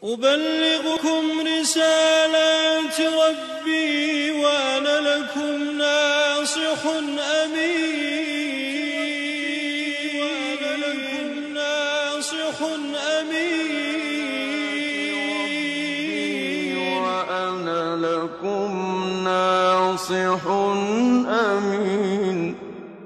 أبلغكم رسالات ربي وأنا لكم ناصح أمين.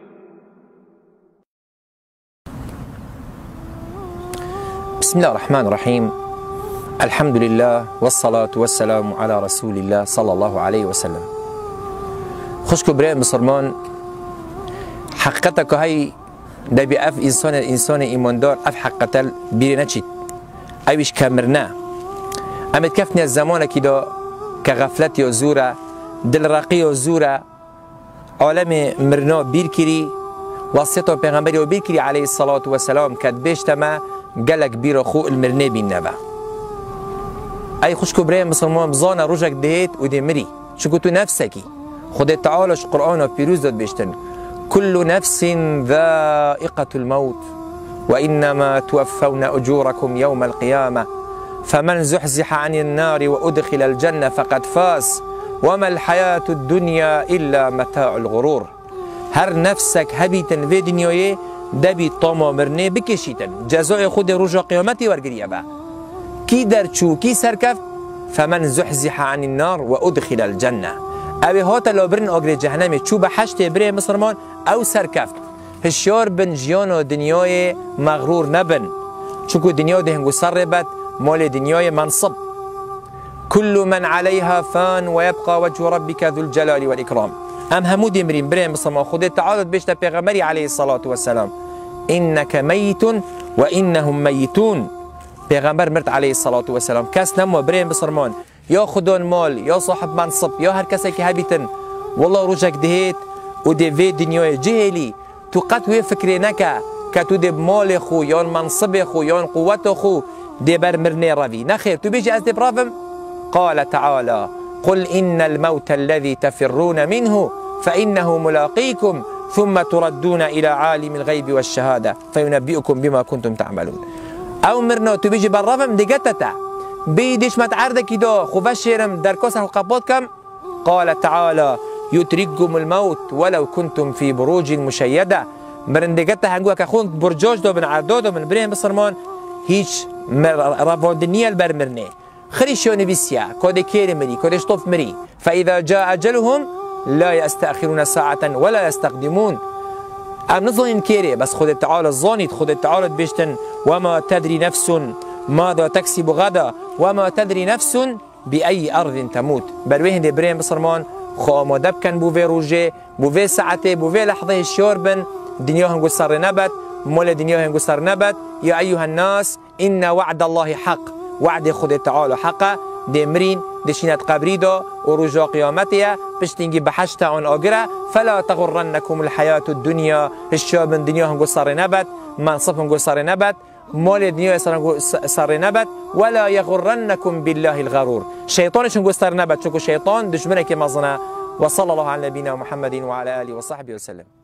بسم الله الرحمن الرحيم. الحمد لله والصلاة والسلام على رسول الله صلى الله عليه وسلم. خوشكو برای مسلمان حقیقتا که هی دبی اف انسان ایماندار اف حقیقتا بیری نچید اویش کمر نه امید کفنی از زمانه که دا که غفلت یا زوره دل رقی یا زوره عالم مرنا بیر کری وصیت و پیغمبری و بیر کری علیه الصلاة والسلام کد بیشتما گلک بیر خو المرنه بین نبا ای خوشکو برای مسلمان بزانه روشک دهید و ده مری چونکو تو نفسکی خود تعالش قرآن و پیروز داد بیشتن كل نفس ذائقة الموت وإنما توفون أجوركم يوم القيامة فمن زحزح عن النار وأدخل الجنة فقد فاز وما الحياة الدنيا إلا متاع الغرور. هر نفسك هبيتن في دنياي دبي طاما مرنه بكشيتن جزاء خود رجا قيامتي ورقريا با كي درچو كي سركف فمن زحزح عن النار وأدخل الجنة اوی هاتا لابرن آگر جهنمی چوب حشت بره مسلمان او سرکفت هشیار بن جیان و دنیای مغرور نبن چونکو دنیا ده هنگو سر بد مال دنیای منصب كل من عليها فان ويبقى وجه ربك ذو الجلال والإكرام. ام همود امرين بره مسلمان خود تعالى بيشتا پیغمبری عليه الصلاة والسلام إنك ميت وإنهم ميتون. پیغمبر مرد عليه الصلاة والسلام کس نمو بره مسلمان یا خودان مال یا صاحب منصب یا هر کسی که هبیتن والله روشک دهید و ده وی دنیای جهلی تو قطوی فکری نکه که تو ده مال خو یا منصب خو یا قوت خو ده بر مرنه روی نخیر تو بیجی از ده برافم قال تعالى قل إن الموت الذي تفرون منه فإنه ملاقيكم ثم تردون إلى عالم الغيب والشهادة فينبئكم بما كنتم تعملون. او مرنا تو بیجی برافم دقتتا بيدش متعرض كده خبشرم در كسر القباط كم قال تعالى يترككم الموت ولو كنتم في بروج مشيدة مرندقت هنگو كخون برجاج دو من عرداد من برين بصرمان هيش رفاندنية البرمرنه خريشون بيسيا كود كيري مري كودش طف مري فإذا جاء أجلهم لا يستأخرون ساعة ولا يستقدمون. ام نظن كيري بس خد تعالى الظانيت خد تعالى بيشتن وما تدري نفس ماذا تكسب غدا وما تدري نفس بأي أرض تموت. بروين دي برين بصرمان خو آماده بکن بو في روجه بو في ساعته بو في لحظه الشيار بن دنيا هنگو سر نبت مول دنيا هنگو سر نبت. يا أيها الناس إن وعد الله حق وعد خود تعالى حقا دي مرين دي شينات قبري دا و رجا قيامتها بشتنگي بحشت عن آگره فلا تغرنكم الحياة الدنيا الشيار بن دنيا هنگو سر نبت منصب هنگو سر نبت مال دنیا سر نبت ولا يغرنكم بالله الغرور. شيطانش نقول سر نبت چونکو شيطان دشمنه که مزنه. وصلى الله على نبينا محمد وعلى آله وصحبه وسلم.